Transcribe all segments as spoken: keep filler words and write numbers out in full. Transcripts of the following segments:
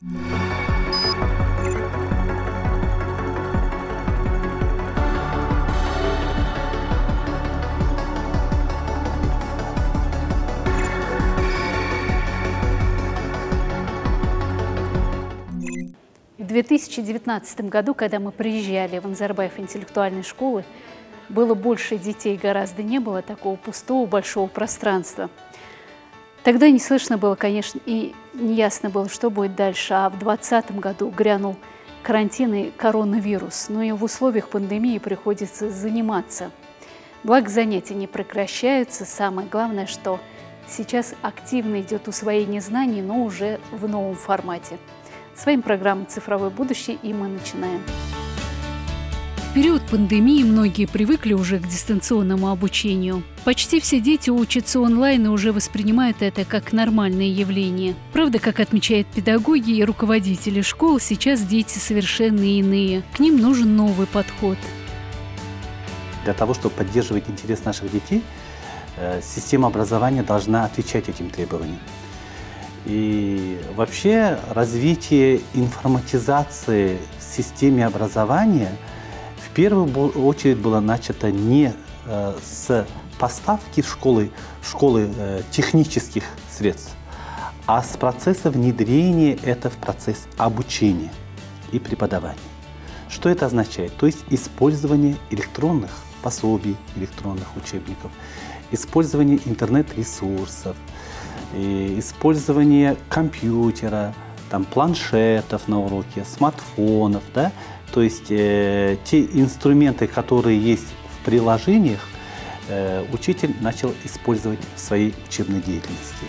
В две тысячи девятнадцатом году, когда мы приезжали в Назарбаев интеллектуальной школы, было больше детей, гораздо не было такого пустого большого пространства. Тогда не слышно было, конечно, и неясно было, что будет дальше. А в двадцатом году грянул карантин и коронавирус. Но и в условиях пандемии приходится заниматься. Благо занятия не прекращаются. Самое главное, что сейчас активно идет усвоение знаний, но уже в новом формате. С вами программа «Цифровое будущее», и мы начинаем. В период пандемии многие привыкли уже к дистанционному обучению. Почти все дети учатся онлайн и уже воспринимают это как нормальное явление. Правда, как отмечают педагоги и руководители школ, сейчас дети совершенно иные. К ним нужен новый подход. Для того, чтобы поддерживать интерес наших детей, система образования должна отвечать этим требованиям. И вообще развитие информатизации в системе образования в первую очередь было начато не э, с поставки в школы, в школы э, технических средств, а с процесса внедрения это в процесс обучения и преподавания. Что это означает? То есть использование электронных пособий, электронных учебников, использование интернет-ресурсов, и использование компьютера, там, планшетов на уроке, смартфонов, да? То есть э, те инструменты, которые есть в приложениях, э, учитель начал использовать в своей учебной деятельности.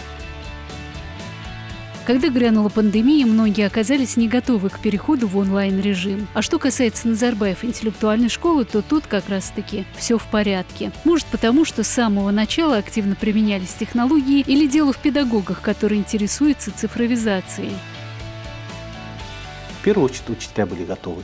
Когда грянула пандемия, многие оказались не готовы к переходу в онлайн-режим. А что касается Назарбаев интеллектуальной школы, то тут как раз-таки все в порядке. Может, потому что с самого начала активно применялись технологии, или дело в педагогах, которые интересуются цифровизацией? В первую очередь учителя были готовы.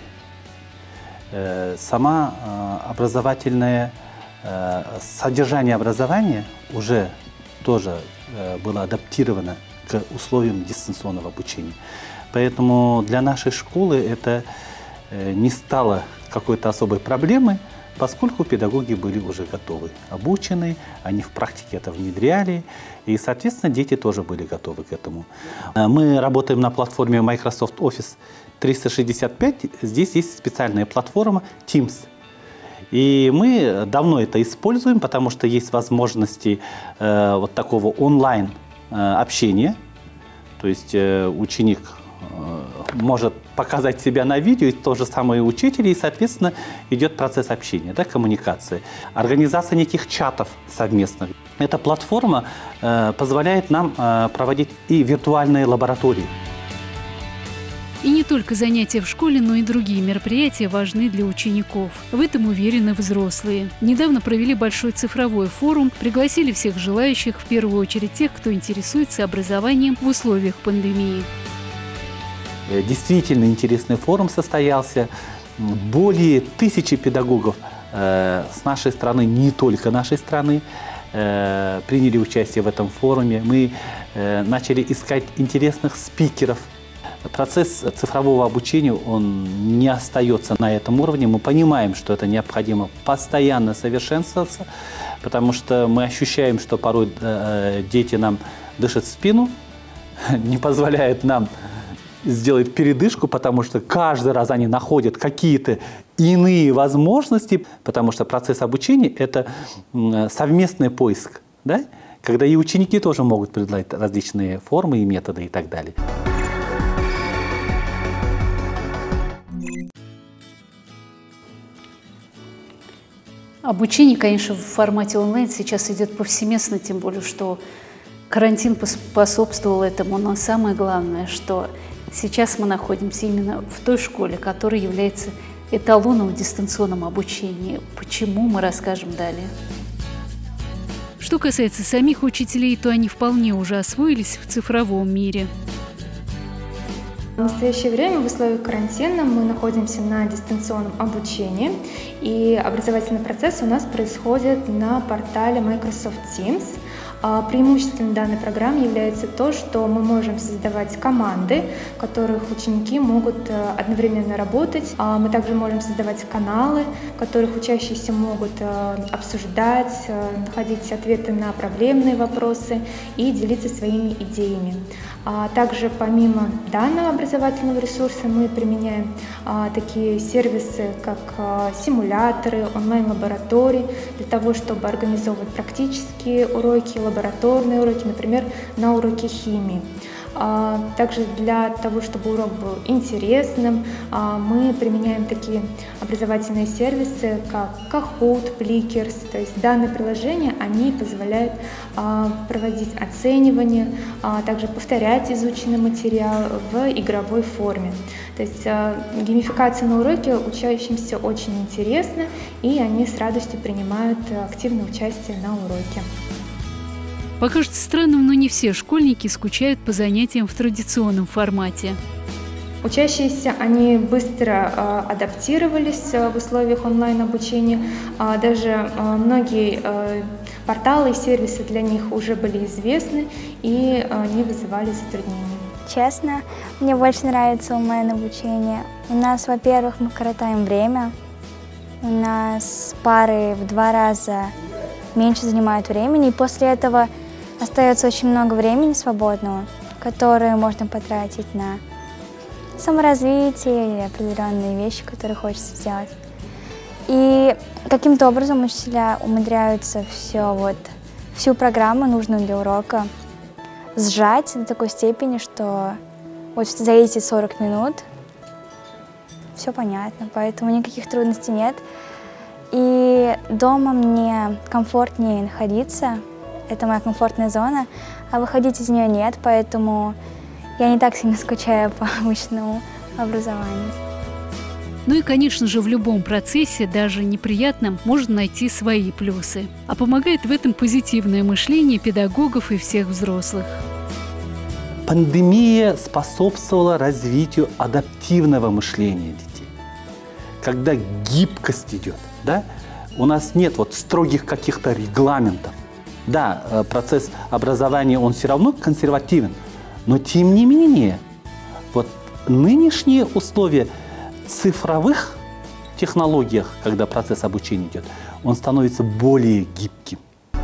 Сама образовательное содержание образования уже тоже было адаптировано к условиям дистанционного обучения. Поэтому для нашей школы это не стало какой-то особой проблемой, поскольку педагоги были уже готовы, обучены, они в практике это внедряли, и, соответственно, дети тоже были готовы к этому. Мы работаем на платформе Microsoft Office триста шестьдесят пять, здесь есть специальная платформа Teams. И мы давно это используем, потому что есть возможности э, вот такого онлайн общение, то есть э, ученик э, может показать себя на видео, и то же самое учитель, и, соответственно, идет процесс общения, да, коммуникации. Организация неких чатов совместных. Эта платформа э, позволяет нам э, проводить и виртуальные лаборатории. И не только занятия в школе, но и другие мероприятия важны для учеников. В этом уверены взрослые. Недавно провели большой цифровой форум, пригласили всех желающих, в первую очередь тех, кто интересуется образованием в условиях пандемии. Действительно интересный форум состоялся. Более тысячи педагогов э, с нашей страны, не только нашей страны, э, приняли участие в этом форуме. Мы э, начали искать интересных спикеров. Процесс цифрового обучения, он не остается на этом уровне. Мы понимаем, что это необходимо постоянно совершенствоваться, потому что мы ощущаем, что порой э, дети нам дышат в спину, не позволяют нам сделать передышку, потому что каждый раз они находят какие-то иные возможности, потому что процесс обучения – это совместный поиск, да? Когда и ученики тоже могут предлагать различные формы и методы и так далее. Обучение, конечно, в формате онлайн сейчас идет повсеместно, тем более, что карантин способствовал этому. Но самое главное, что сейчас мы находимся именно в той школе, которая является эталоном в дистанционном обучении. Почему, мы расскажем далее. Что касается самих учителей, то они вполне уже освоились в цифровом мире. В настоящее время в условиях карантина мы находимся на дистанционном обучении, и образовательный процесс у нас происходит на портале Microsoft Teams. А преимуществом данной программы является то, что мы можем создавать команды, в которых ученики могут одновременно работать. Мы также можем создавать каналы, в которых учащиеся могут обсуждать, находить ответы на проблемные вопросы и делиться своими идеями. Также помимо данного образовательного ресурса мы применяем такие сервисы, как симуляторы, онлайн-лаборатории, для того, чтобы организовывать практические уроки, лабораторные уроки, например, на уроке химии. Также для того, чтобы урок был интересным, мы применяем такие образовательные сервисы, как Kahoot, Plickers. То есть данные приложения, они позволяют проводить оценивание, также повторять изученный материал в игровой форме. То есть геймификация на уроке учащимся очень интересна, и они с радостью принимают активное участие на уроке. Покажется странным, но не все школьники скучают по занятиям в традиционном формате. Учащиеся, они быстро э, адаптировались э, в условиях онлайн-обучения. Э, даже э, многие э, порталы и сервисы для них уже были известны и э, не вызывали затруднений. Честно, мне больше нравится онлайн-обучение. У нас, во-первых, мы коротаем время. У нас пары в два раза меньше занимают времени, и после этого остается очень много времени свободного, которое можно потратить на саморазвитие или определенные вещи, которые хочется сделать. И каким-то образом учителя умудряются все, вот, всю программу, нужную для урока, сжать до такой степени, что вот за эти сорок минут все понятно, поэтому никаких трудностей нет. И дома мне комфортнее находиться. Это моя комфортная зона, а выходить из нее нет, поэтому я не так сильно скучаю по обычному образованию. Ну и, конечно же, в любом процессе, даже неприятном, можно найти свои плюсы. А помогает в этом позитивное мышление педагогов и всех взрослых. Пандемия способствовала развитию адаптивного мышления детей. Когда гибкость идет, да, у нас нет вот строгих каких-то регламентов. Да, процесс образования, он все равно консервативен, но тем не менее, вот нынешние условия цифровых технологиях, когда процесс обучения идет, он становится более гибким.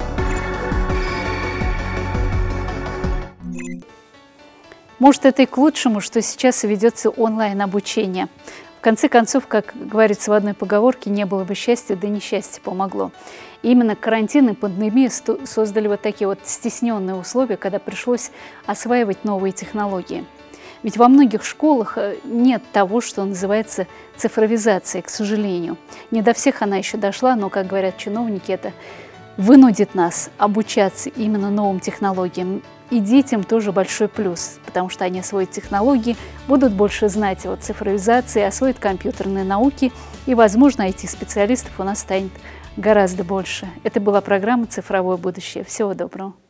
Может, это и к лучшему, что сейчас ведется онлайн-обучение. В конце концов, как говорится в одной поговорке, не было бы счастья, да несчастье помогло. И именно карантин и пандемия создали вот такие вот стесненные условия, когда пришлось осваивать новые технологии. Ведь во многих школах нет того, что называется цифровизацией, к сожалению. Не до всех она еще дошла, но, как говорят чиновники, это вынудит нас обучаться именно новым технологиям. И детям тоже большой плюс, потому что они освоят технологии, будут больше знать о цифровизации, освоят компьютерные науки, и, возможно, ай ти-специалистов у нас станет гораздо больше. Это была программа «Цифровое будущее». Всего доброго.